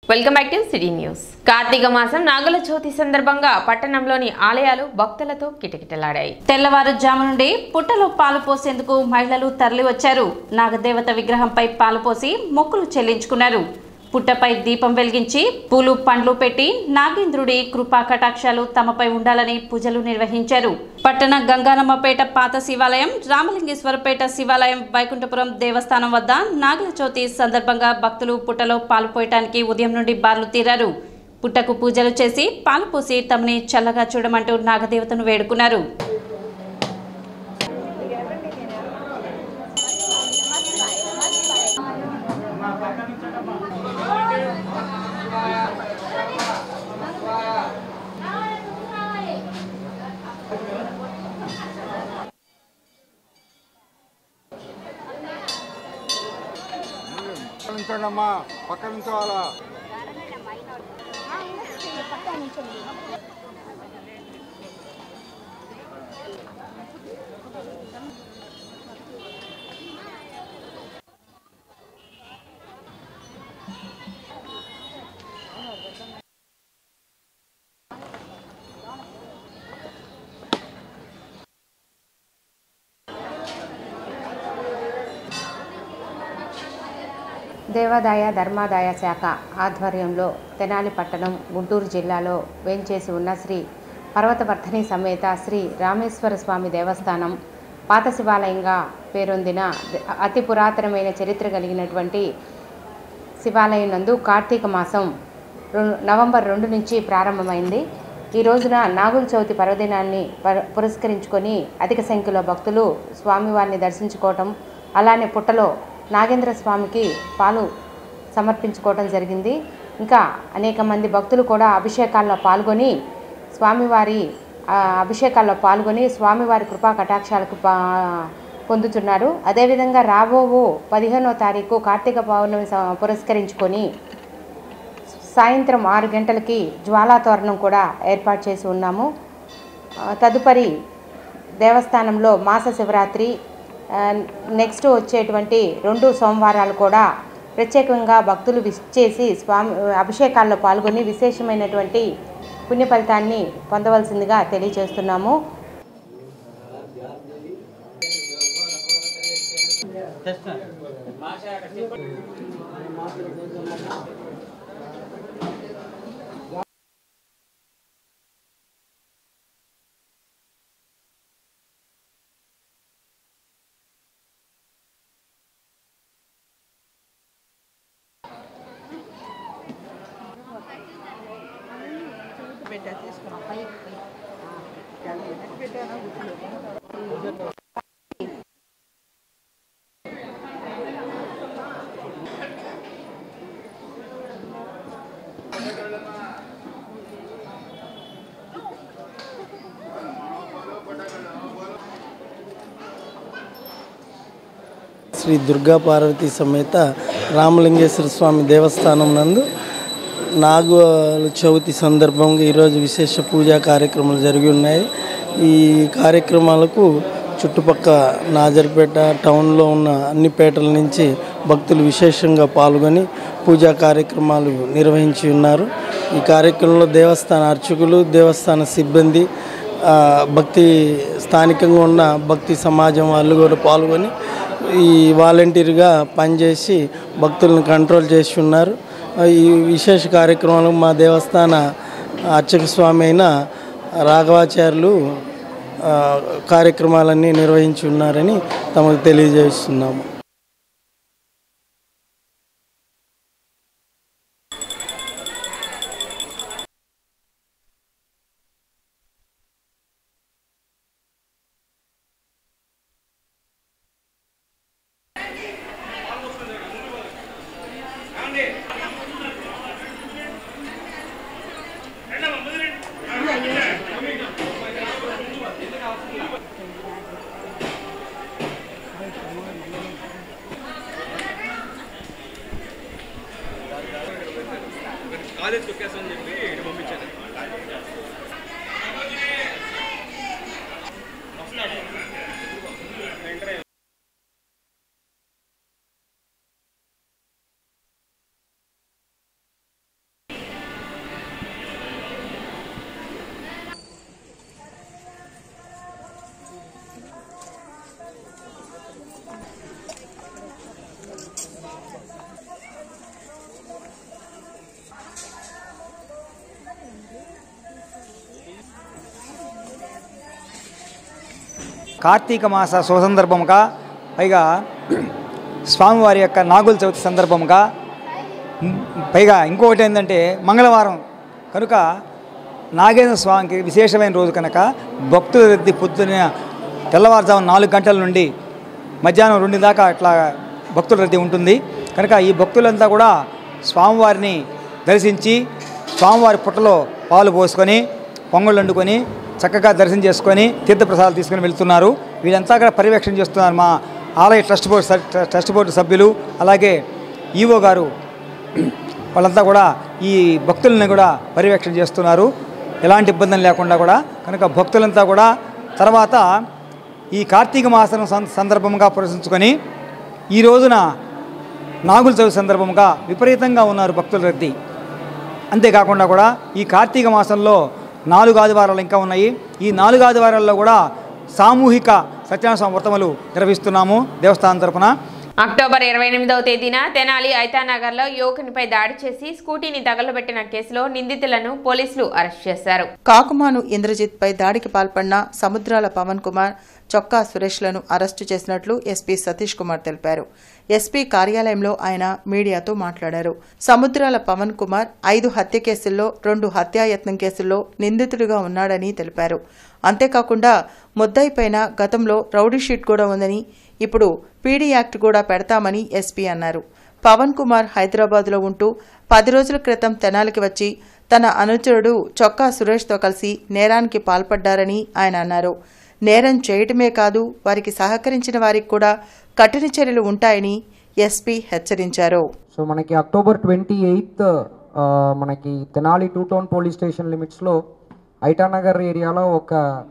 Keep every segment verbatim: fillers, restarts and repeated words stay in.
Welcome back to city news. కార్తీక మాసం నాగుల చవితి సందర్భంగా పట్టణంలోని ఆలయాలు భక్తులతో కిటకిటలాడాయి. తెల్లవారుజాము నుండి పుట్టలో పాలు పోసేందుకు మహిళలు తరలివచ్చారు. నాగదేవత విగ్రహంపై పాలు పోసి మొక్కులు చెల్లించుకున్నారు. పుట్టపై దీపం వెలిగించి పూలు పండ్లు పెట్టి నాగేంద్రుడి కృపా కటాక్షాలు తమపై ఉండాలని పూజలు నిర్వహించారు. పట్టణ గంగానమ్మపేట పాత శివాలయం, రామలింగేశ్వరపేట శివాలయం, వైకుంఠపురం దేవస్థానం వద్ద నాగుల చవితి సందర్భంగా భక్తులు పుట్టలో పాలు పోయటానికి ఉదయం నుండి బార్లు తీరారు. పుట్టకు పూజలు చేసి పాలు పోసి తమని చల్లగా చూడమంటూ నాగదేవతను వేడుకున్నారు. ఉంచండమ్మా, పక్క నుంచోవాలా. దేవాదాయ ధర్మాదాయ శాఖ ఆధ్వర్యంలో తెనాలి పట్టణం గుంటూరు జిల్లాలో వేంచేసి ఉన్న శ్రీ పర్వతవర్ధని సమేత శ్రీ రామేశ్వర స్వామి దేవస్థానం పాత శివాలయంగా పేరొందిన అతి పురాతనమైన చరిత్ర కలిగినటువంటి శివాలయం నందు కార్తీక మాసం నవంబర్ రెండు నుంచి ప్రారంభమైంది. ఈ రోజున నాగుల చవితి పర్వదినాన్ని పురస్కరించుకొని అధిక సంఖ్యలో భక్తులు స్వామివారిని దర్శించుకోవటం, అలానే పుట్టలో నాగేంద్ర స్వామికి పాలు సమర్పించుకోవడం జరిగింది. ఇంకా అనేక మంది భక్తులు కూడా అభిషేకాల్లో పాల్గొని స్వామివారి అభిషేకాల్లో పాల్గొని స్వామివారి కృపా కటాక్షాలకు పొందుతున్నారు. అదేవిధంగా రాబోవు పదిహేనో తారీఖు కార్తీక పౌర్ణమి పురస్కరించుకొని సాయంత్రం ఆరు గంటలకి జ్వాలాతోరణం కూడా ఏర్పాటు చేసి ఉన్నాము. తదుపరి దేవస్థానంలో మాస శివరాత్రి, నెక్స్ట్ వచ్చేటువంటి రెండు సోమవారాలు కూడా ప్రత్యేకంగా భక్తులు విచ్చేసి స్వామి అభిషేకాల్లో పాల్గొని విశేషమైనటువంటి పుణ్య ఫలితాన్ని పొందవలసిందిగా తెలియజేస్తున్నాము. శ్రీ దుర్గా పార్వతీ సమేత రామలింగేశ్వర స్వామి దేవస్థానం నందు నాగుల చవితి సందర్భంగా ఈరోజు విశేష పూజా కార్యక్రమాలు జరిగి ఉన్నాయి. ఈ కార్యక్రమాలకు చుట్టుపక్కల నాజర్పేట టౌన్లో ఉన్న అన్ని పేటల నుంచి భక్తులు విశేషంగా పాల్గొని పూజా కార్యక్రమాలు నిర్వహించి ఉన్నారు. ఈ కార్యక్రమంలో దేవస్థాన అర్చకులు, దేవస్థాన సిబ్బంది, భక్తి స్థానికంగా ఉన్న భక్తి సమాజం వాళ్ళు కూడా పాల్గొని ఈ వాలంటీర్గా పనిచేసి భక్తులను కంట్రోల్ చేసి ఉన్నారు. ఈ విశేష కార్యక్రమాలు మా దేవస్థాన అర్చక స్వామి అయిన రాఘవాచార్యులు కార్యక్రమాలన్నీ నిర్వహించి ఉన్నారని తమకు తెలియజేస్తున్నాము. కాలేజ్ తొక్కేసని చెప్పి పంపించాను. కార్తీక మాస సుసందర్భంగా పైగా స్వామివారి యొక్క నాగుల చవితి సందర్భంగా పైగా ఇంకొకటి ఏంటంటే మంగళవారం కనుక నాగేంద్ర స్వామికి విశేషమైన రోజు కనుక భక్తుల రద్దీ పొద్దున తెల్లవారుజాము నాలుగు గంటల నుండి మధ్యాహ్నం రెండు దాకా అట్లా భక్తుల రద్దీ ఉంటుంది. కనుక ఈ భక్తులంతా కూడా స్వామివారిని దర్శించి స్వామివారి పుట్టలో పాలు పోసుకొని పొంగళ్ళు వండుకొని చక్కగా దర్శనం చేసుకొని తీర్థప్రసాదాలు తీసుకొని వెళ్తున్నారు. వీళ్ళంతా కూడా పర్యవేక్షణ చేస్తున్నారు మా ఆలయ ట్రస్ట్ బోర్డు ట్రస్ట్ బోర్డు సభ్యులు, అలాగే ఈవో గారు వాళ్ళంతా కూడా ఈ భక్తులని కూడా పర్యవేక్షణ చేస్తున్నారు ఎలాంటి ఇబ్బందులు లేకుండా కూడా. కనుక భక్తులంతా కూడా తర్వాత ఈ కార్తీక మాసం సందర్భంగా పురస్కరించుకొని ఈ రోజున నాగుల చవితి సందర్భంగా విపరీతంగా ఉన్నారు భక్తుల రద్దీ. అంతేకాకుండా కూడా ఈ కార్తీక మాసంలో నాలుగు ఆదివారాలు ఇంకా ఉన్నాయి. ఈ నాలుగు ఆదివారాల్లో కూడా సామూహిక సత్యనారాయణ స్వామి వ్రతములు నిర్వహిస్తున్నాము దేవస్థానం తరపున. అక్టోబర్ ఇరవై ఎనిమిదవ తేదీన తెనాలి ఐతానగర్లో యువకునిపై దాడి చేసి స్కూటీని తగలబెట్టిన కేసులో నిందితులను పోలీసులు అరెస్ట్ చేశారు. కాకుమాను ఇంద్రజిత్ పై దాడికి పాల్పడిన సముద్రాల పవన్ కుమార్, చొక్కా సురేష్లను అరెస్టు చేసినట్లు ఎస్పీ సతీష్ కుమార్ తెలిపారు. ఎస్పీ కార్యాలయంలో ఆయన మీడియాతో మాట్లాడారు. సముద్రాల పవన్ కుమార్ ఐదు హత్య కేసుల్లో రెండు హత్యాయత్నం కేసుల్లో నిందితుడిగా ఉన్నాడని తెలిపారు. అంతేకాకుండా ముద్దాయిపైన గతంలో రౌడీ షీట్ కూడా ఉందని, ఇప్పుడు పీడీ యాక్ట్ కూడా పెడతామని ఎస్పీ అన్నారు. పవన్ కుమార్ హైదరాబాద్లో ఉంటూ పది రోజుల క్రితం తెనాలికి వచ్చి తన అనుచరుడు చొక్కా సురేష్తో కలిసి నేరానికి పాల్పడ్డారని ఆయన అన్నారు. నేరం చేయటమే కాదు, వారికి సహకరించిన వారికి కూడా కఠిన చర్యలు ఉంటాయని ఎస్పీ హెచ్చరించారు. సో మనకి అక్టోబర్ ట్వంటీ ఎయిత్ మనకి Tenali two town police station లిమిట్స్లో ఐటానగర్ ఏరియాలో ఒక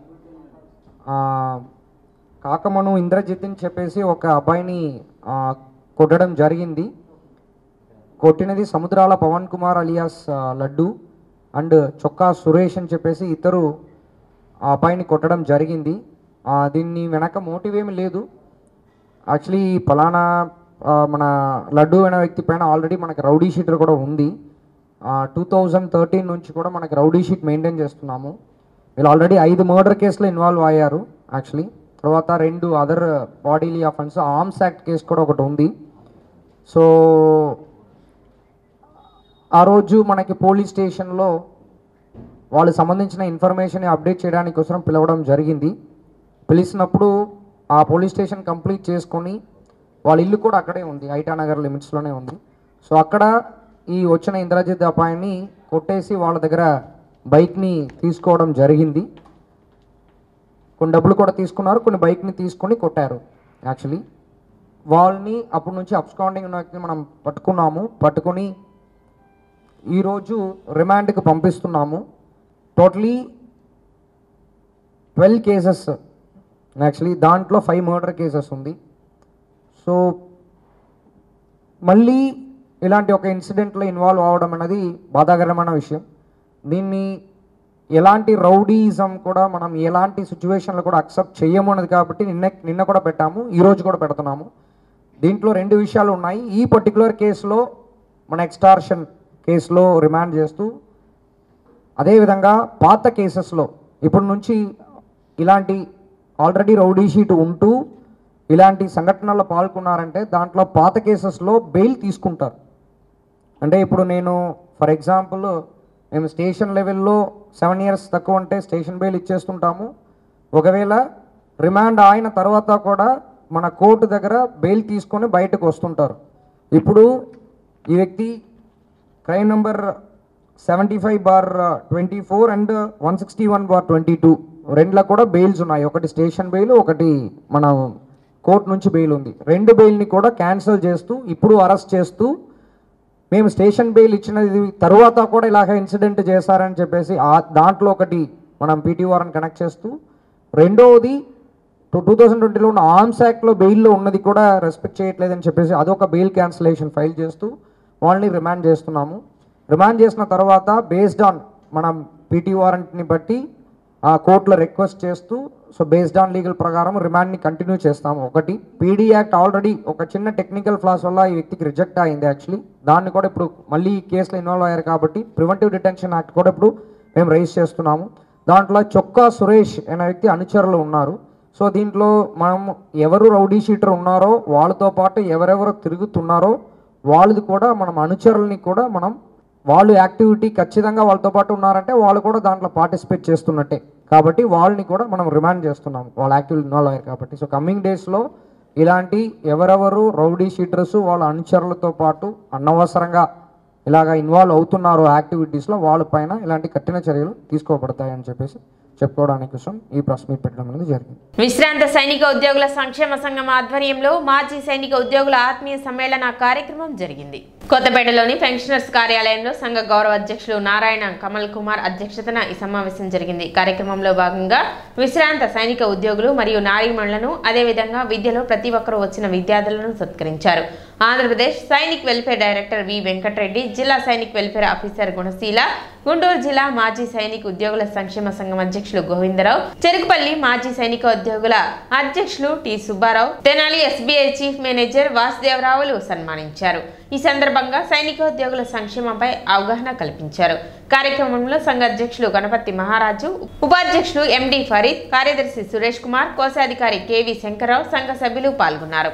కాకమను ఇంద్రజిత్ అని చెప్పేసి ఒక అబ్బాయిని కొట్టడం జరిగింది. కొట్టినది సముద్రాల పవన్ కుమార్ అలియాస్ లడ్డు అండ్ చొక్కా సురేష్ అని చెప్పేసి ఇద్దరు ఆ అబ్బాయిని కొట్టడం జరిగింది. దీన్ని వెనక మోటివ్ ఏమి లేదు. యాక్చువల్లీ పలానా మన లడ్డు అనే వ్యక్తి పైన ఆల్రెడీ మనకి రౌడీ షీటర్ కూడా ఉంది. టూ థౌజండ్ థర్టీన్ నుంచి కూడా మనకి రౌడీ షీట్ మెయింటైన్ చేస్తున్నాము. వీళ్ళు ఆల్రెడీ ఐదు మర్డర్ కేసులో ఇన్వాల్వ్ అయ్యారు. యాక్చువల్లీ తర్వాత రెండు other bodily offence, arms act case కూడా ఒకటి ఉంది. సో ఆ రోజు మనకి పోలీస్ స్టేషన్లో వాళ్ళు సంబంధించిన ఇన్ఫర్మేషన్ అప్డేట్ చేయడానికి కోసం పిలవడం జరిగింది. పిలిచినప్పుడు ఆ పోలీస్ స్టేషన్ కంప్లీట్ చేసుకొని వాళ్ళ ఇల్లు కూడా అక్కడే ఉంది, ఐటానగర్ లిమిట్స్లోనే ఉంది. సో అక్కడ ఈ వచ్చిన ఇంద్రజిత్ అబ్బాయిని కొట్టేసి వాళ్ళ దగ్గర బైక్ని తీసుకోవడం జరిగింది. కొన్ని డబ్బులు కూడా తీసుకున్నారు, కొన్ని బైక్ని తీసుకొని కొట్టారు. యాక్చువల్లీ వాళ్ళని అప్పటి నుంచి అబ్స్కాండింగ్ ఉన్న వ్యక్తిని మనం పట్టుకున్నాము. పట్టుకొని ఈరోజు రిమాండ్కి పంపిస్తున్నాము. టోటలీ ట్వెల్వ్ కేసెస్, యాక్చువల్లీ దాంట్లో ఫైవ్ మర్డర్ కేసెస్ ఉంది. సో మళ్ళీ ఇలాంటి ఒక ఇన్సిడెంట్లో ఇన్వాల్వ్ అవ్వడం అనేది బాధాకరమైన విషయం. దీన్ని ఎలాంటి రౌడీజం కూడా మనం ఎలాంటి సిచ్యువేషన్లో కూడా అక్సెప్ట్ చేయము అన్నది కాబట్టి నిన్న నిన్న కూడా పెట్టాము, ఈరోజు కూడా పెడుతున్నాము. దీంట్లో రెండు విషయాలు ఉన్నాయి. ఈ పర్టికులర్ కేసులో మన ఎక్స్టార్షన్ కేసులో రిమాండ్ చేస్తూ, అదేవిధంగా పాత కేసెస్లో ఇప్పటి నుంచి ఇలాంటి ఆల్రెడీ రౌడీ షీట్ ఉంటూ ఇలాంటి సంఘటనల్లో పాల్గొన్నారంటే దాంట్లో పాత కేసెస్లో బెయిల్ తీసుకుంటారు. అంటే ఇప్పుడు నేను ఫర్ ఎగ్జాంపుల్ మేము స్టేషన్ లెవెల్లో సెవెన్ ఇయర్స్ తక్కువ అంటే స్టేషన్ బెయిల్ ఇచ్చేస్తుంటాము. ఒకవేళ రిమాండ్ అయిన తర్వాత కూడా మన కోర్టు దగ్గర బెయిల్ తీసుకొని బయటకు వస్తుంటారు. ఇప్పుడు ఈ వ్యక్తి crime number seventy five bar twenty four and one sixty one bar twenty two రెండులో కూడా బెయిల్స్ ఉన్నాయి. ఒకటి స్టేషన్ బెయిల్, ఒకటి మన కోర్టు నుంచి బెయిల్ ఉంది. రెండు బెయిల్ని కూడా క్యాన్సిల్ చేస్తూ ఇప్పుడు అరెస్ట్ చేస్తూ మేము స్టేషన్ బెయిల్ ఇచ్చినది తర్వాత కూడా ఇలాగ ఇన్సిడెంట్ చేశారని చెప్పేసి దాంట్లో ఒకటి మనం పీటీఓఆర్ని కనెక్ట్ చేస్తూ, రెండవది టూ థౌజండ్ ట్వంటీలో ఉన్న ఆర్మ్స్ యాక్ట్లో బెయిల్లో ఉన్నది కూడా రెస్పెక్ట్ చేయట్లేదని చెప్పేసి అదొక బెయిల్ క్యాన్సిలేషన్ ఫైల్ చేస్తూ వాళ్ళని రిమాండ్ చేస్తున్నాము. రిమాండ్ చేసిన తర్వాత బేస్డ్ ఆన్ మనం పీటీ వారెంట్ని బట్టి ఆ కోర్టులో రిక్వెస్ట్ చేస్తూ సో బేస్డ్ ఆన్ లీగల్ ప్రకారం రిమాండ్ని కంటిన్యూ చేస్తాము. ఒకటి పీడీ యాక్ట్ ఆల్రెడీ ఒక చిన్న టెక్నికల్ ఫ్లాస్ వల్ల ఈ వ్యక్తికి రిజెక్ట్ అయింది. యాక్చువల్లీ దాన్ని కూడా ఇప్పుడు మళ్ళీ ఈ కేసులో ఇన్వాల్వ్ అయ్యారు కాబట్టి ప్రివెంటివ్ డిటెన్షన్ యాక్ట్ కూడా ఇప్పుడు మేము రైజ్ చేస్తున్నాము. దాంట్లో చొక్కా సురేష్ అనే వ్యక్తి అనుచరులు ఉన్నారు. సో దీంట్లో మనం ఎవరు రౌడీ షీటర్ ఉన్నారో వాళ్ళతో పాటు ఎవరెవరు తిరుగుతున్నారో వాళ్ళది కూడా మనం అనుచరులని కూడా మనం వాళ్ళు యాక్టివిటీ ఖచ్చితంగా వాళ్ళతో పాటు ఉన్నారంటే వాళ్ళు కూడా దాంట్లో పార్టిసిపేట్ చేస్తున్నట్టే కాబట్టి వాళ్ళని కూడా మనం రిమాండ్ చేస్తున్నాం, వాళ్ళ యాక్టివిటీ ఇన్వాల్వ్ అయ్యారు కాబట్టి. సో కమింగ్ డేస్లో ఇలాంటి ఎవరెవరు రౌడీ షీటర్స్ వాళ్ళ అనుచరులతో పాటు అనవసరంగా ఇలాగ ఇన్వాల్వ్ అవుతున్నారు యాక్టివిటీస్లో వాళ్ళపైన ఇలాంటి కఠిన చర్యలు తీసుకోబడతాయని చెప్పేసి చెప్పుకోవడానికి కోసం ఈ ప్రెస్ మీట్ పెట్టడం అనేది జరిగింది. విశ్రాంత సైనిక ఉద్యోగుల సంక్షేమ సంఘం ఆధ్వర్యంలో మాజీ సైనిక ఉద్యోగుల ఆత్మీయ సమ్మేళన కార్యక్రమం జరిగింది. కొత్తపేటలోని పెన్షనర్స్ కార్యాలయంలో సంఘ గౌరవ అధ్యక్షులు నారాయణ కమల్ కుమార్ అధ్యక్షతన ఈ సమావేశం జరిగింది. కార్యక్రమంలో భాగంగా విశ్రాంత సైనిక ఉద్యోగులు మరియు నారీమణులను అదేవిధంగా విద్యలో ప్రతి ఒక్కరూ వచ్చిన విద్యార్థులను సత్కరించారు. Andhra Pradesh Sainik welfare director V Venkatareddy, జిల్లా సైనిక్ వెల్ఫేర్ ఆఫీసర్ గుణశీల, గుంటూరు జిల్లా మాజీ సైనిక ఉద్యోగుల సంక్షేమ సంఘం అధ్యక్షులు గోవిందరావు, చెరుకుపల్లి మాజీ సైనిక ఉద్యోగుల అధ్యక్షులు T Subbarao, Tenali SBI chief manager వాసుదేవరావులు సన్మానించారు. ఈ సందర్భంగా సైనికోద్యోగుల సంక్షేమంపై అవగాహన కల్పించారు. కార్యక్రమంలో సంఘ అధ్యక్షులు గణపతి మహారాజు, ఉపాధ్యక్షులు ఎండి ఫరీద్, కార్యదర్శి సురేష్ కుమార్, కోశాధికారి కేవి శంకర్రావు, సంఘ సభ్యులు పాల్గొన్నారు.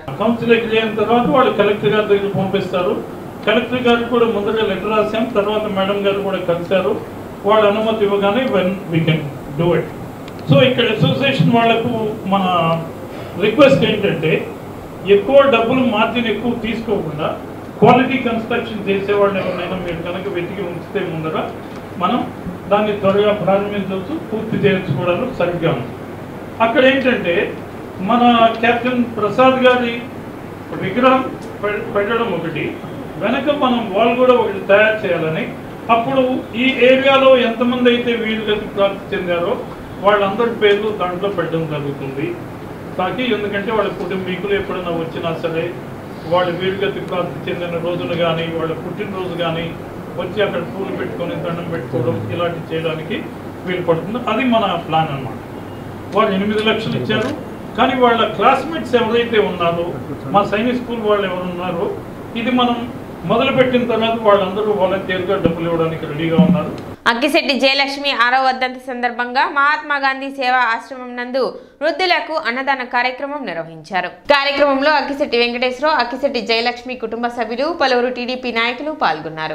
కలెక్టర్ గారు కూడా ముందుగా లెటర్ రాసాం, తర్వాత మేడం గారు కూడా కలిశారు. వాళ్ళ అనుమతి ఇవ్వగానే when we can do it. So ఇక్కడ అసోసియేషన్ వాళ్ళకు మన రిక్వెస్ట్ ఏంటంటే ఎక్కువ డబ్బులు మార్జిన్ ఎక్కువ తీసుకోకుండా క్వాలిటీ కన్స్ట్రక్షన్ చేసేవాళ్ళు ఎవరినైనా మీరు కనుక వెతికి ఉంచితే ముందర మనం దాన్ని త్వరగా ప్రారంభించవచ్చు, పూర్తి చేయించుకోవడంలో సరిగ్గా ఉంది. అక్కడ ఏంటంటే మన కెప్టెన్ ప్రసాద్ గారి విగ్రహం పెట్టడం ఒకటి, వెనక మనం వాళ్ళు కూడా ఒకటి తయారు చేయాలని, అప్పుడు ఈ ఏరియాలో ఎంతమంది అయితే వీళ్ళకి ప్రాప్తి చెందారో వాళ్ళందరి పేర్లు దాంట్లో పెట్టడం జరుగుతుంది. తాకి ఎందుకంటే వాళ్ళ కుటుంబీకులు ఎప్పుడైనా వచ్చినా సరే వాళ్ళ వీరుగతి ప్రాప్తి చెందిన రోజులు కానీ వాళ్ళ పుట్టినరోజు కానీ వచ్చి అక్కడ పూలు పెట్టుకొని దండం పెట్టుకోవడం ఇలాంటివి చేయడానికి వీలు పడుతుంది. అది మన ప్లాన్ అన్నమాట. వాళ్ళు ఎనిమిది లక్షలు ఇచ్చారు, కానీ వాళ్ళ క్లాస్మేట్స్ ఎవరైతే ఉన్నారో మా సైనిక్ స్కూల్ వాళ్ళు ఎవరు ఉన్నారో ఇది మనం మొదలుపెట్టిన తర్వాత వాళ్ళందరూ వాలంటీర్గా డబ్బులు ఇవ్వడానికి రెడీగా ఉన్నారు. అక్కిశెట్టి జయలక్ష్మి ఆరో వర్ధంతి సందర్భంగా మహాత్మా గాంధీ సేవా ఆశ్రమం నందు వృద్ధులకు అన్నదాన కార్యక్రమం నిర్వహించారు. కార్యక్రమంలో అక్కిశెట్టి వెంకటేశ్వరరావు, అక్కిశెట్టి జయలక్ష్మి కుటుంబ సభ్యులు, పలువురు టీడీపీ నాయకులు పాల్గొన్నారు.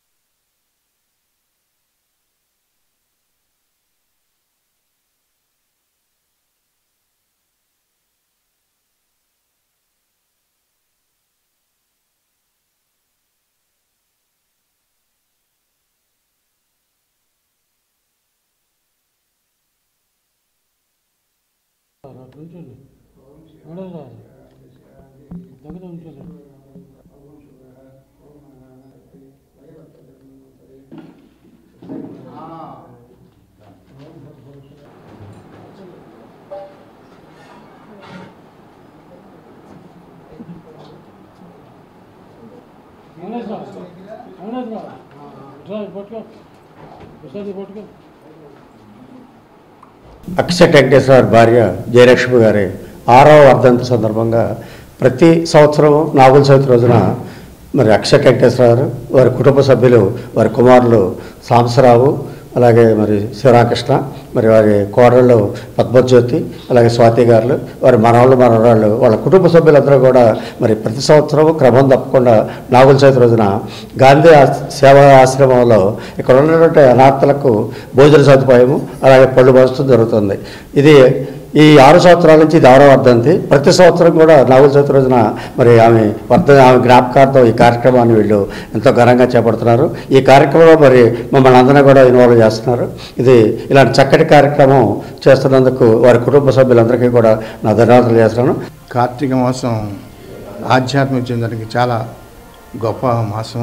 అక్కిశెట్టి వెంకటేశ్వర భార్య జయలక్ష్మి గారి ఆరవ వర్ధంతి సందర్భంగా ప్రతి సంవత్సరం నాగుల చవితి రోజున మరి అక్కిశెట్టి వెంకటేశ్వర గారు, వారి కుటుంబ సభ్యులు, వారి కుమారులు సాంబశివరావు, అలాగే మరి శివరామకృష్ణ, మరి వారి కోడళ్ళు పద్మజ్యోతి, అలాగే స్వాతి గారు, వారి మనవాళ్ళు మనవరాళ్ళు, వాళ్ళ కుటుంబ సభ్యులందరూ కూడా మరి ప్రతి సంవత్సరం క్రమం తప్పకుండా నాగుల చవితి రోజున గాంధీ సేవా ఆశ్రమంలో ఇక్కడ ఉన్నటువంటి అనాథలకు భోజన సదుపాయము అలాగే పళ్ళు పంచడం జరుగుతుంది. ఇది ఈ ఆరు సంవత్సరాల నుంచి ఇది ఆరో వర్ధంతి. ప్రతి సంవత్సరం కూడా నాగుల చవితి రోజున మరి ఆమె వర్ధ ఆమె జ్ఞాపకార్థం ఈ కార్యక్రమాన్ని వీళ్ళు ఎంతో ఘనంగా చేపడుతున్నారు. ఈ కార్యక్రమంలో మరి మమ్మల్ని అందరినీ కూడా ఇన్వాల్వ్ చేస్తున్నారు. ఇది ఇలాంటి చక్కటి కార్యక్రమం చేస్తున్నందుకు వారి కుటుంబ సభ్యులందరికీ కూడా నా ధన్యవాదాలు చేస్తున్నాను. కార్తీక మాసం ఆధ్యాత్మిక చెందడానికి చాలా గొప్ప మాసం.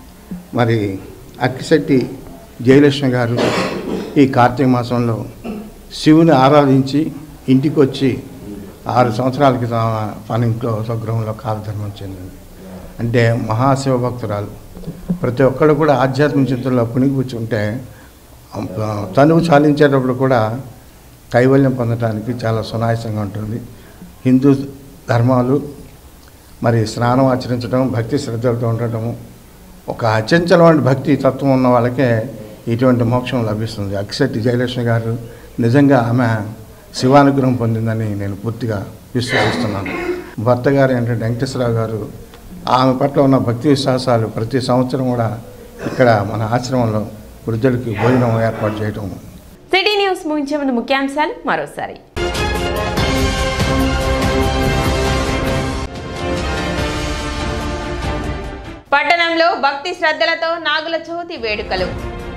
మరి అక్కిశెట్టి జయలక్ష్మి గారు ఈ కార్తీక మాసంలో శివుని ఆరాధించి ఇంటికి వచ్చి ఆరు సంవత్సరాల క్రితం తన ఇంట్లో స్వగృహంలో కాలధర్మం చెందింది. అంటే మహాశివభక్తురాలు. ప్రతి ఒక్కరు కూడా ఆధ్యాత్మిక చింతనలో పుణిగిపుచ్చుంటే తనువు చాలించేటప్పుడు కూడా కైవల్యం పొందడానికి చాలా సునాయాసంగా ఉంటుంది. హిందూ ధర్మాలు మరి స్నానం ఆచరించడం, భక్తి శ్రద్ధలతో ఉండటము, ఒక అచంచలమైన భక్తి తత్వం ఉన్న వాళ్ళకే ఇటువంటి మోక్షం లభిస్తుంది. అక్కిశెట్టి జయలక్ష్మి గారు నిజంగా ఆమె శివానుగ్రహం పొందిందని నేను పూర్తిగా విశ్వసిస్తున్నాను. భర్త గారు ఏంటంటే వెంకటేశ్వరరావు గారు, ఆమె పట్ల ఉన్న భక్తి విశ్వాసాలు ప్రతి సంవత్సరం కూడా ఇక్కడ మన ఆశ్రమంలో వృద్ధులకి భోజనం ఏర్పాటు చేయడం. సిటీ న్యూస్ ముగించే ముందు ముఖ్యాంశాలు మరోసారి. పట్టణంలో భక్తి శ్రద్ధలతో నాగుల చవితి వేడుకలు.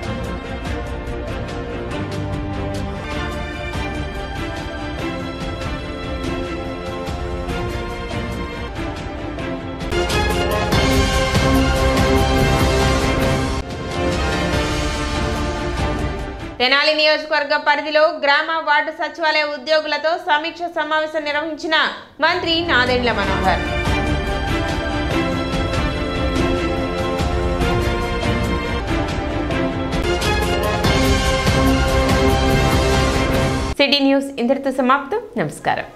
తెనాలి నియోజకవర్గ పరిధిలో గ్రామ వార్డు సచివాలయ ఉద్యోగులతో సమీక్ష సమావేశం నిర్వహించిన మంత్రి నాదెండ్ల మనోహర్. సిటీ న్యూస్ ఇంతటితో సమాప్తం. నమస్కారం.